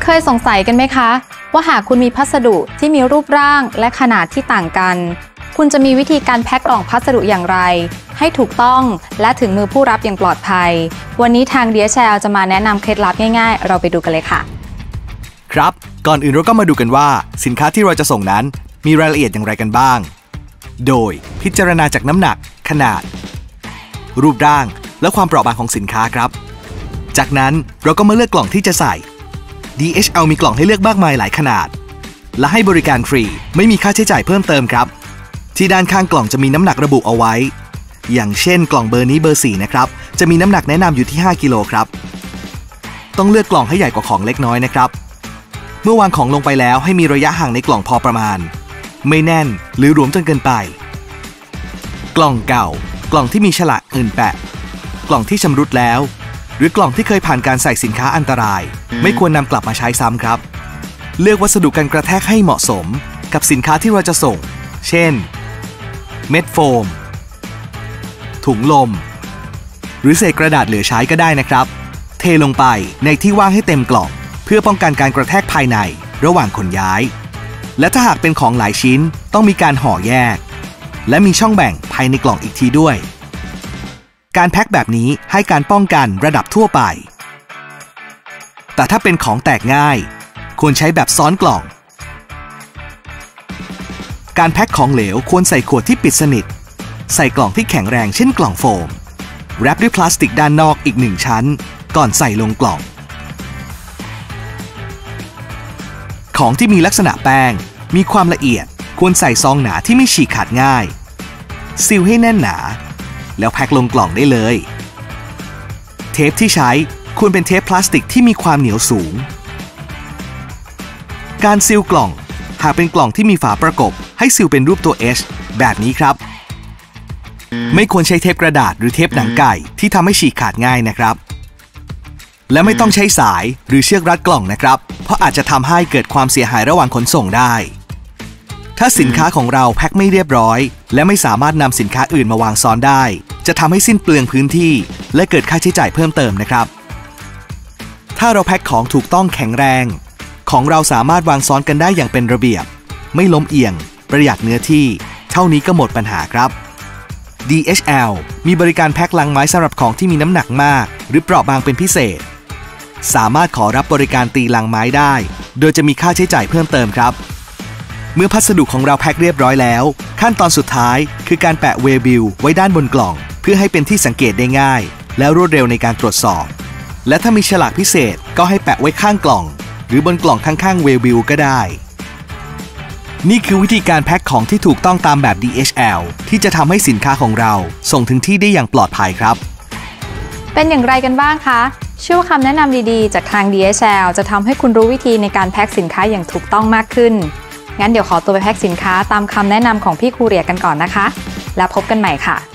เคยสงสัยกันไหมคะว่าหากคุณมีพัสดุที่มีรูปร่างและขนาดที่ต่างกันคุณจะมีวิธีการแพ็คกล่องพัสดุอย่างไรให้ถูกต้องและถึงมือผู้รับอย่างปลอดภัยวันนี้ทาง DHL จะมาแนะนำเคล็ดลับง่ายๆเราไปดูกันเลยค่ะครับก่อนอื่นเราก็มาดูกันว่าสินค้าที่เราจะส่งนั้นมีรายละเอียดอย่างไรกันบ้างโดยพิจารณาจากน้ำหนักขนาดรูปร่างและความเปราะบางของสินค้าครับจากนั้นเราก็มาเลือกกล่องที่จะใส่ DHL มีกล่องให้เลือกมากมายหลายขนาดและให้บริการฟรีไม่มีค่าใช้จ่ายเพิ่มเติมครับที่ด้านข้างกล่องจะมีน้ำหนักระบุเอาไว้อย่างเช่นกล่องเบอร์นี้เบอร์4นะครับจะมีน้ำหนักแนะนำอยู่ที่5กิโลครับต้องเลือกกล่องให้ใหญ่กว่าของเล็กน้อยนะครับเมื่อวางของลงไปแล้วให้มีระยะห่างในกล่องพอประมาณไม่แน่นหรือหลวมจนเกินไปกล่องเก่ากล่องที่มีฉลากอื่นแปะกล่องที่ชำรุดแล้วหรือกล่องที่เคยผ่านการใส่สินค้าอันตรายไม่ควรนำกลับมาใช้ซ้ำครับเลือกวัสดุกันกระแทกให้เหมาะสมกับสินค้าที่เราจะส่งเช่นเม็ดโฟมถุงลมหรือเศษกระดาษเหลือใช้ก็ได้นะครับเทลงไปในที่ว่างให้เต็มกล่องเพื่อป้องกันการกระแทกภายในระหว่างขนย้ายและถ้าหากเป็นของหลายชิ้นต้องมีการห่อแยกและมีช่องแบ่งภายในกล่องอีกทีด้วยการแพ็คแบบนี้ให้การป้องกันระดับทั่วไปแต่ถ้าเป็นของแตกง่ายควรใช้แบบซ้อนกล่องการแพ็คของเหลวควรใส่ขวดที่ปิดสนิทใส่กล่องที่แข็งแรงเช่นกล่องโฟมแรปด้วยพลาสติกด้านนอกอีก1ชั้นก่อนใส่ลงกล่องของที่มีลักษณะแป้งมีความละเอียดควรใส่ซองหนาที่ไม่ฉีกขาดง่ายซีลให้แน่นหนาแล้วแพ็คลงกล่องได้เลยเทปที่ใช้ควรเป็นเทปพลาสติกที่มีความเหนียวสูงการซีลกล่องหากเป็นกล่องที่มีฝาประกบให้ซีลเป็นรูปตัว H แบบนี้ครับไม่ควรใช้เทปกระดาษหรือเทปหนังไก่ที่ทำให้ฉีกขาดง่ายนะครับและไม่ต้องใช้สายหรือเชือกรัดกล่องนะครับเพราะอาจจะทำให้เกิดความเสียหายระหว่างขนส่งได้ถ้าสินค้าของเราแพ็คไม่เรียบร้อยและไม่สามารถนำสินค้าอื่นมาวางซ้อนได้จะทำให้สิ้นเปลืองพื้นที่และเกิดค่าใช้จ่ายเพิ่มเติมนะครับถ้าเราแพ็คของถูกต้องแข็งแรงของเราสามารถวางซ้อนกันได้อย่างเป็นระเบียบไม่ล้มเอียงประหยัดเนื้อที่เท่านี้ก็หมดปัญหาครับ DHL มีบริการแพ็คลังไม้สำหรับของที่มีน้ำหนักมากหรือเปราะบางเป็นพิเศษสามารถขอรับบริการตีลังไม้ได้โดยจะมีค่าใช้จ่ายเพิ่มเติมครับเมื่อพัสดุของเราแพ็คเรียบร้อยแล้วขั้นตอนสุดท้ายคือการแปะเวย์บิลไว้ด้านบนกล่องเพื่อให้เป็นที่สังเกตได้ง่ายและรวดเร็วในการตรวจสอบและถ้ามีฉลากพิเศษก็ให้แปะไว้ข้างกล่องหรือบนกล่องข้างๆเวย์บิลก็ได้นี่คือวิธีการแพ็คของที่ถูกต้องตามแบบ DHL ที่จะทำให้สินค้าของเราส่งถึงที่ได้อย่างปลอดภัยครับเป็นอย่างไรกันบ้างคะเชื่อว่าคำแนะนำดีๆจากทาง DHL จะทำให้คุณรู้วิธีในการแพ็คสินค้าอย่างถูกต้องมากขึ้นงั้นเดี๋ยวขอตัวไปแพ็คสินค้าตามคำแนะนำของพี่คูเรียกันก่อนนะคะแล้วพบกันใหม่ค่ะ